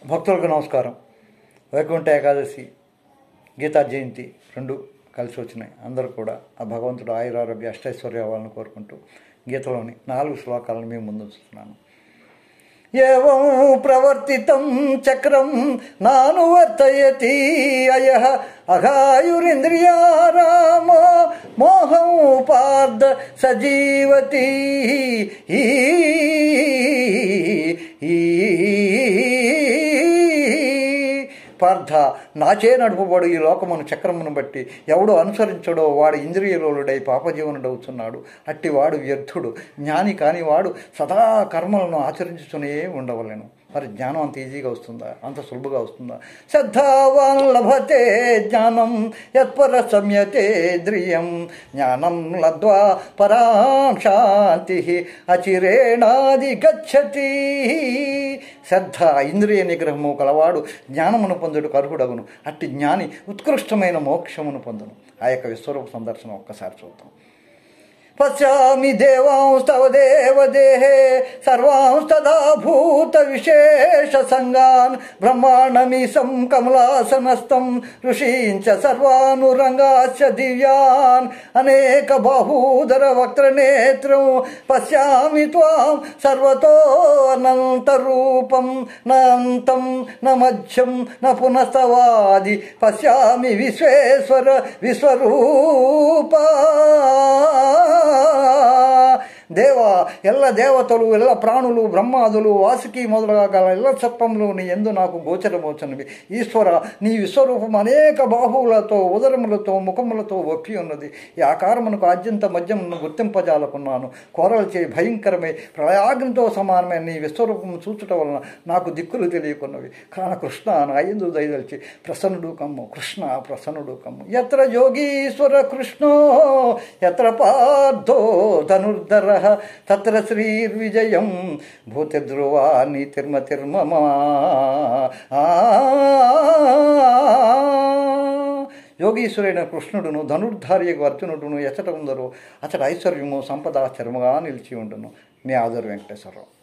భక్తులకు నమస్కారం. వైకుంఠ ఏకాదశి, గీతా జయంతి రెండు కలిసి వచ్చినాయి. అందరూ కూడా ఆ భగవంతుడు ఆయురారోగ్య అష్టైశ్వర్యాలను కోరుకుంటూ గీతలోని 4 శ్లోకాలను మేము ముందుంచుతున్నాను. ఏవం ప్రవర్తితం చక్రం నానువర్తయతి అయః అఘాయురింద్రియారామో మోహం పార్థ సజీవతి. పార్థ, నాచే నడుపుబడు ఈ లోకమును చక్రమును బట్టి ఎవడు అనుసరించడో వాడు ఇంద్రియలోలుడై పాపజీవనుడవుతున్నాడు. అట్టివాడు వ్యర్థుడు. జ్ఞాని కానివాడు సదా కర్మలను ఆచరించుతూనే ఉండవలెను. మరి జ్ఞానం అంత ఈజీగా వస్తుందా? అంత సులభంగా వస్తుందా? శ్రద్ధావాన్ లభతే జ్ఞానం యత్పర సంయతేంద్రియం జ్ఞానం లబ్ధ్వా పరాం శాంతి అచిరేణాది గచ్చతి. శ్రద్ధ ఇంద్రియ నిగ్రహము కలవాడు జ్ఞానమును పొందుడు అర్హుడగును. అట్టి జ్ఞాని ఉత్కృష్టమైన మోక్షమును పొందును. ఆ యొక్క విశ్వరూప సందర్శనం ఒక్కసారి చూద్దాం. పశ్యామి దేవాంస్తవ దేవదేహే సర్వాంస్తదా భూత విశేష సంగాన్ బ్రహ్మాండమీశం కమలాసనస్థం ఋషీంచ సర్వానురంగాశ్చ దివ్యాన్ అనేక బాహూదర వక్త్రనేత్రం పశ్యామి త్వాం సర్వతో అనంతరూపం నాంతం న మధ్యం న పునస్తవాది పశ్యామి విశ్వేశ్వర విశ్వరూప. దేవ, ఎల్ల దేవతలు, ఎల్ల ప్రాణులు, బ్రహ్మాదులు, వాసుకి మొదలుగా గల ఎల్ల సత్వములు నీ యందు నాకు గోచరమవుతున్నవి. ఈశ్వర, నీ విశ్వరూపం అనేక బాహువులతో, ఉదరములతో, ముఖములతో ఒప్పి ఉన్నది. ఈ ఆకారమునకు ఆద్యంత మధ్యమును గుర్తింపజాలకున్నాను. కోరలచే భయంకరమై ప్రళయాగ్నితో సమానమైన నీ విశ్వరూపము చూచుట వలన నాకు దిక్కులు తెలియకున్నవి. కాన కృష్ణ, నా యందు దయదలిచి ప్రసన్నుడు కమ్ము. కృష్ణ, ప్రసన్నుడు కమ్ము. యత్ర యోగీశ్వర కృష్ణో యత్ర పార్థో ధనుర్ధర తత్ర శ్రీర్విజయం భూతిధ్రువా నీతిర్మతిర్మమా. యోగీశ్వరైన కృష్ణుడును ధనుర్ధార్యకు అర్జునుడును ఎచ్చట ఉందరో అచ్చట ఐశ్వర్యము సంపద స్థిరముగా నిలిచి ఉండును. మీ ఆదర్ వెంకటేశ్వరరావు.